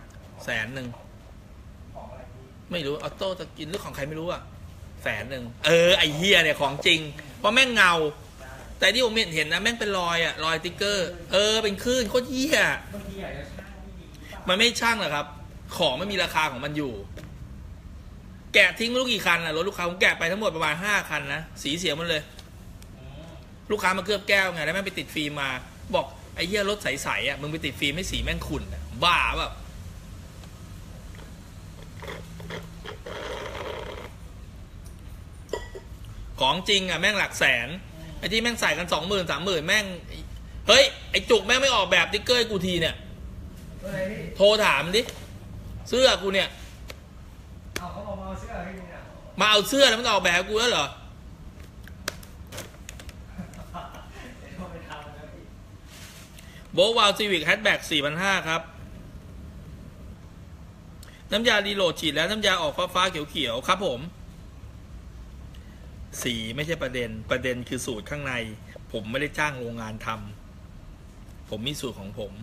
100,000ไม่รู้ออโต้จะกินหรือของใครไม่รู้100,000ไอเฮียเนี่ยของจริงเพราะแม่งเงาแต่ที่ผมเห็นนะแม่งเป็นรอยรอยติ๊กเกอร์เป็นคลื่นโคตรเฮียมันไม่ช่างหรอกครับของไม่มีราคาของมันอยู่แกะทิ้งไม่รู้กี่คันรถลูกค้าผมแกะไปทั้งหมดประมาณ5 คันนะสีเสียมันเลยลูกค้ามาเคลือบแก้วไงแล้วแม่งไปติดฟิล์มมาบอกไอ้เหี้ยรถใสๆมึงไปติดฟิล์มให้สีแม่งขุ่นบ้าแบบของจริงแม่งหลักแสนไอ้ที่แม่งใส่กัน20,000 30,000แม่งเฮ้ยไอ้จุกแม่งไม่ออกแบบติ๊กเกอร์กูทีเนี่ยโทรถามดิเสื้อกูเนี่ยเขาบอกมาเอาเสื้อให้ดูเนี่ยมาเอาเสื้อแล้วมันออกแบบกูแล้วเหรอโบวาลซีวิกแฮชแบ็ก4,500ครับน้ำยารีโหลดฉีดแล้วน้ำยาออกฟ้าๆเขียวๆครับผมสีไม่ใช่ประเด็นคือสูตรข้างในผมไม่ได้จ้างโรงงานทำผมมีสูตรของผม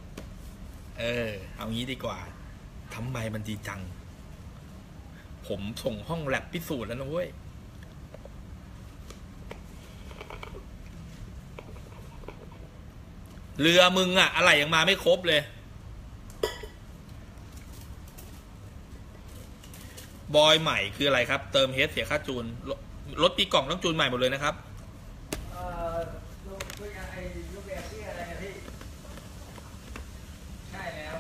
เอางี้ดีกว่าทำไมมันดีจังผมส่งห้องแลบพิสูจน์แล้วนะเว้ยเรือมึงอะไรยังมาไม่ครบเลยบอยใหม่คืออะไรครับเติมเฮดเสียค่าจูนรถปีกล่องต้องจูนใหม่หมดเลยนะครับลูกไอ้ลูกแบบที่อะไรพี่ใช่แล้ว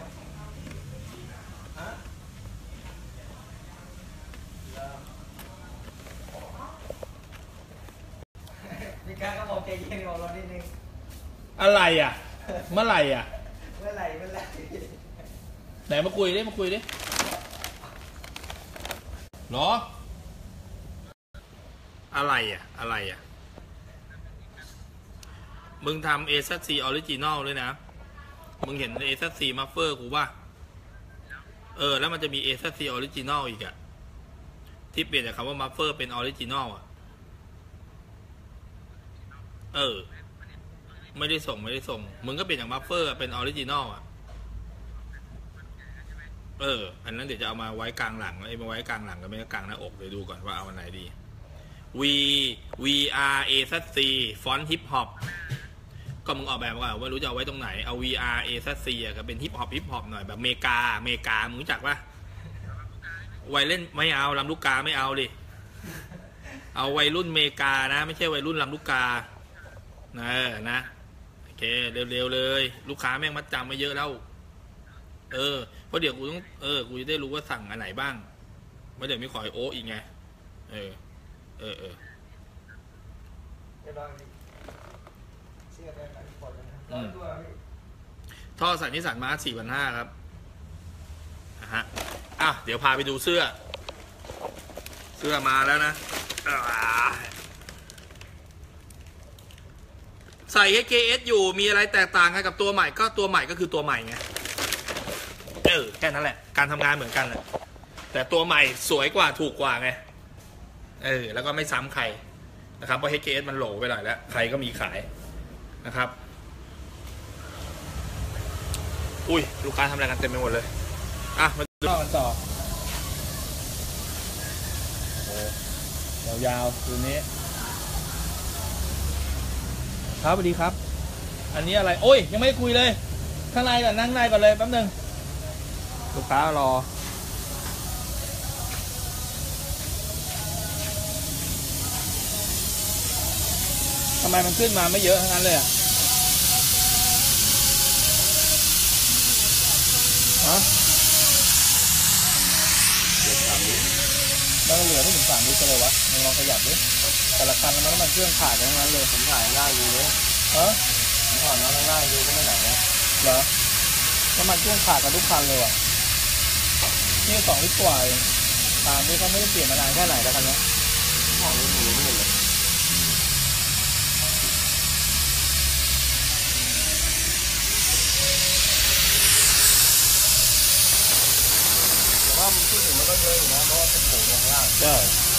พี่ก้าก็บอกใจเย็นของเรานิดนึงอะไรเมื่อไหร่เมื่อไหร่ไหนมาคุยดิหรออะไรมึงทำ AZC Original ด้วยนะมึงเห็น AZC Muffler กูป่ะแล้วมันจะมี AZC Original อีกที่เปลี่ยนจากคำว่า Muffler เป็น Original ไม่ได้ส่งมึงก็เปลี่ยนจาก Muffler เป็น Original อันนั้นเดี๋ยวจะเอามาไว้กลางหลังมาไว้กลางหลังก็ไม่ก็กลางหน้าอกเดี๋ยวดูก่อนว่าเอาอันไหนดี V VR A Z C ฟอนต์ฮิปฮอปก็มึงออกแบบว่าไม่รู้จะเอาไว้ตรงไหนเอา VR A Z C อะก็เป็นฮิปฮอปหน่อยแบบเมกามึงรู้จักปะวัยเล่นไม่เอาลำลูกกาไม่เอาดิเอาวัยรุ่นเมกานะไม่ใช่วัยรุ่นลำลูกกานะโอเคเร็วๆเลยลูกค้าแม่งมัดจำมาเยอะแล้วเพราะเดี๋ยวกูต้องกูจะได้รู้ว่าสั่งอันไหนบ้างไม่เดี๋ยวมีขอโอ๊อีกไงเรียบร้อยเสียไปกันหมดเลยนะตัวท่อใส่นิสสันมาร์ค 4,500 ครับเดี๋ยวพาไปดูเสื้อมาแล้วนะใส่ HKS อยู่มีอะไรแตกต่างกันกับตัวใหม่ก็ตัวใหม่ก็คือตัวใหม่ไงแค่นั้นแหละการทำงานเหมือนกันแหละแต่ตัวใหม่สวยกว่าถูกกว่าไงแล้วก็ไม่ซ้ำใครนะครับเพราะ HKS มันโหลไปหน่อยแล้วใครก็มีขายนะครับอุ้ยลูกค้าทำอะไรกันเต็มไปหมดเลยมาดูกันต่อยาวๆคืนนี้ครับสวัสดีครับอันนี้อะไรโอ้ยยังไม่ได้คุยเลยข้างในก่อนนั่งในก่อนเลยแป๊บนึงลูกค้ารอทำไมมันขึ้นมาไม่เยอะทั้งนั้นเลยแล้วเหลือไม่ถึง3 ลิตรเลยวะมึงลองขยับดิแต่ละคันมันเครื่องขาดทั้งนั้นเลยผมถ่ายง่ายดูเลยผมถอดน้ำง่ายดูก็ไม่ไหนนะเหรอน้ำมันเครื่องขาดกับทุกคันเลยว่ะนี่2 ลิตรกว่าตามที่เขาไม่ได้เปลี่ยนมานานแค่ไหนแล้วกันนะของรุ่นนี้ไม่เลยว่ามันพูดถึงมันก็เยอะอยู่นะเพราะว่าเป็นโผล่ลงล่างใช่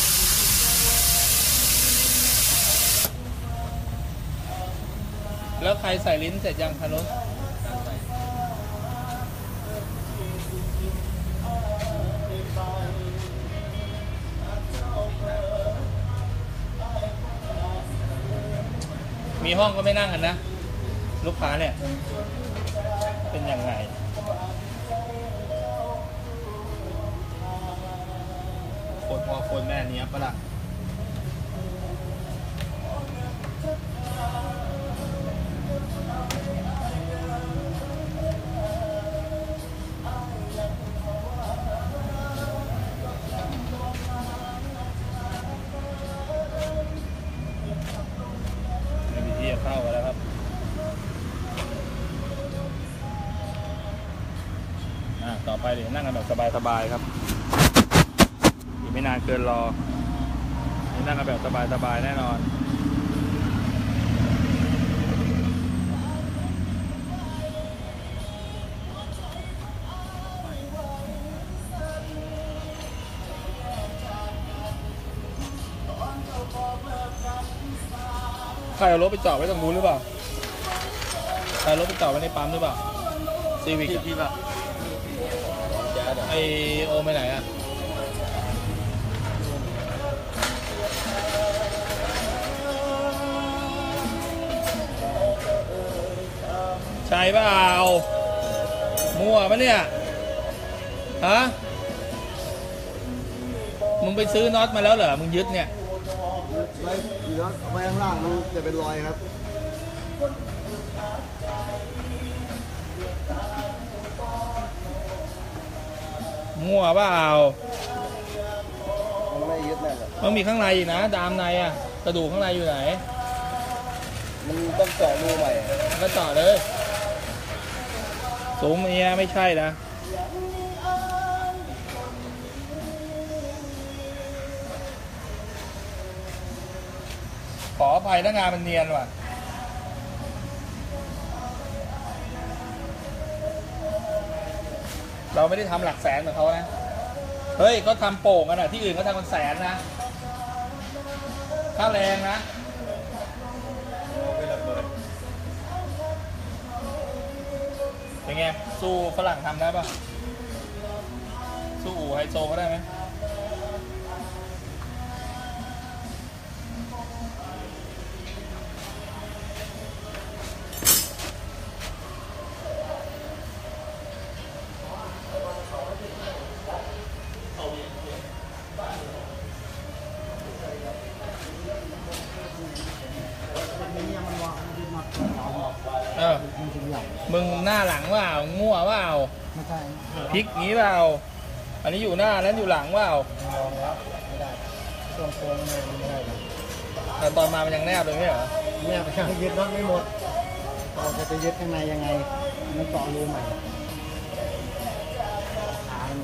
แล้วใครใส่ลิ้นเสร็จยังคะนุ๊กมีห้องก็ไม่นั่งกันนะลูกค้าเนี่ยเป็นยังไงคนแม่เนี้ยปะล่ะมีที่จะเข้ากันแล้วครับต่อไปเดี๋ยวนั่งกันแบบสบายๆครับไม่นานเกินรอนั่งกันแบบสบายๆแน่นอนใครเอารถไปจอดไว้ตรงนู้นหรือเปล่าใครเอารถไปจอดไว้ในปั๊มหรือเปล่าซีวิกพี่ป่ะไอโอไปไหนอะใช่เปล่ามั่วปะเนี่ยมึงไปซื้อน็อตมาแล้วเหรอมึงยึดเนี่ยไม่น็อตไว้ข้างล่างมันจะเป็นรอยครับมั่วเปล่ามันไม่ยึดแน่เลยมันมีข้างในอีกนะดามในกระดูกข้างในอยู่ไหนมันต้องเจาะรูใหม่ก็เจาะเลยสูงเนี้ยไม่ใช่นะขออภัยถ้างานมันเนียนว่ะเราไม่ได้ทำหลักแสนเหมือนเขานะเฮ้ยเขาทำโป่งกันที่อื่นเขาทำเป็นแสนนะค่าแรงนะเป็นไงสู้ฝรั่งทำได้ปะสู้อู่ไฮโซเขาได้ไหมมาตัวเราหมดเออมันจะใหญ่มึงหน้าหลังเปล่างั่วเปล่าไม่ใช่พลิกงี้เปล่าอันนี้อยู่หน้านั้นอยู่หลังเปล่าลองแล้วไม่ได้ช่วงโค้งไม่ได้เลยแต่ตอนมามันยังแนบเลยไม่เหรอเนี่ยไปยึดรถไม่หมดเราจะยึดข้างในยังไงมันเกาะรูใหม่ขามันใหม่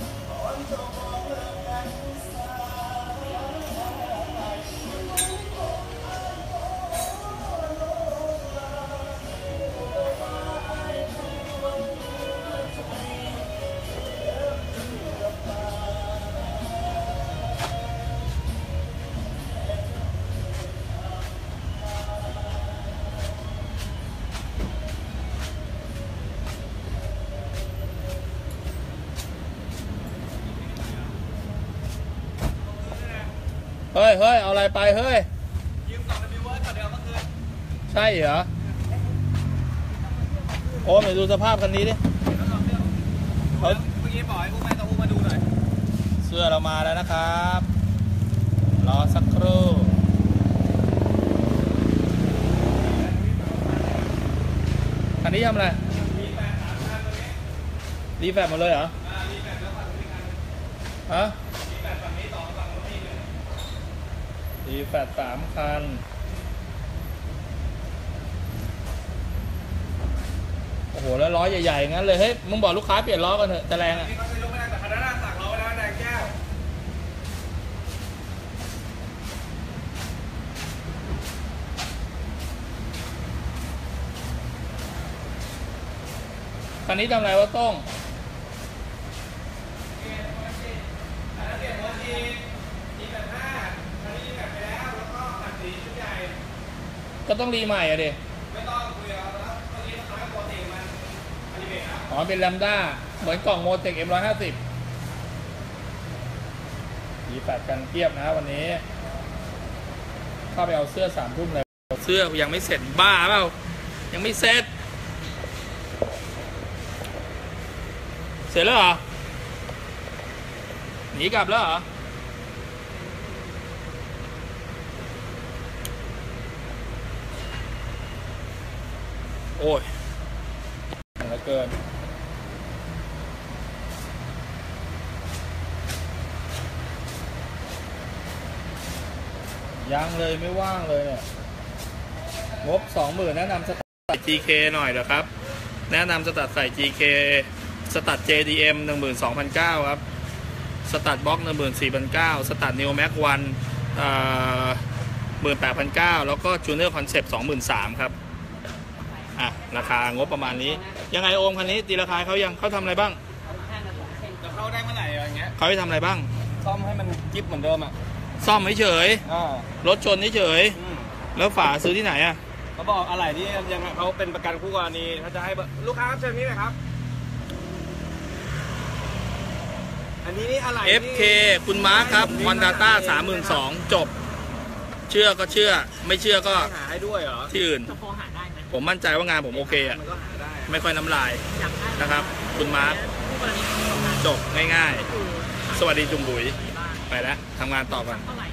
เฮ้ยเอาอะไรไปเฮ้ยยืมกล่องวิวเวิร์ดก่อนเดี๋ยวเมื่อคืนใช่เหรอโอ้ยดูสภาพคันนี้ดิเมื่อกี้บอกให้อุ้มไปต้องอุ้มมาดูหน่อยเสื้อเรามาแล้วนะครับรอสักครู่คันนี้ทำอะไรรีแฟบหมดเลยเหรอฮะรีแฟบ3 คันโอ้โหแล้วล้อใหญ่ๆงั้นเลยเฮ้ยมึงบอกลูกค้าเปลี่ยนล้อกันเถอะจะแรงอ่ะคันนี้ทำอะไรวะต้องก็ต้องรีใหม่อะดิไม่ต้องคุยแล้วตอนนี้ราคาปกติมันอันนี้อ๋อเป็นแลมด้าเหมือนกล่องโมเทค M150รีแฟดกันเทียบนะวันนี้เข้าไปเอาเสื้อ3 ทุ่มเลยเสื้อยังไม่เสร็จบ้าเปล่ายังไม่เสร็จเสร็จแล้วเหรอหนีกลับแล้วเหรอโอ้ยเหลือเกินยังเลยไม่ว่างเลยเนี่ยงบ 20,000 แนะนำสตัดใส่ GK หน่อยเหรอครับแนะนำสตัดใส่ GK สตัด JDM 12,900 ครับสตัดบล็อก 14,900 สตัด Neo Max 18,900 แล้วก็ Junior Concept 23,000 ครับอ่ะราคางบประมาณนี้ยังไงโอมคันนี้ตีราคาเขายังเขาทำอะไรบ้างจะเข้าได้เมื่อไหร่อะไรเงี้ยเขาให้ทำอะไรบ้างซ่อมให้มันจิ๊บเหมือนเดิมอ่ะซ่อมเฉยรถชนเฉยแล้วฝาซื้อที่ไหนอ่ะเขาบอกอะไรที่ยังเขาเป็นประกันคู่กรณีเขาจะให้ลูกค้าเชิญนี้เลยครับอันนี้นี่อะไร FK คุณมาร์คครับวันดาต้า 32,000 จบเชื่อก็เชื่อไม่เชื่อก็หาให้ด้วยเหรอที่อื่นผมมั่นใจว่างานผมโอเคอ่ะไม่ค่อยน้ำลายนะครับคุณมาร์คจบง่ายๆสวัสดีจุ่มบุ๋ยไปแล้วทำงานต่อกัน